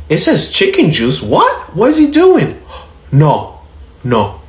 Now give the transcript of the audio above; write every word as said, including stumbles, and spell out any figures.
It says chicken juice. What? What is he doing? No, no.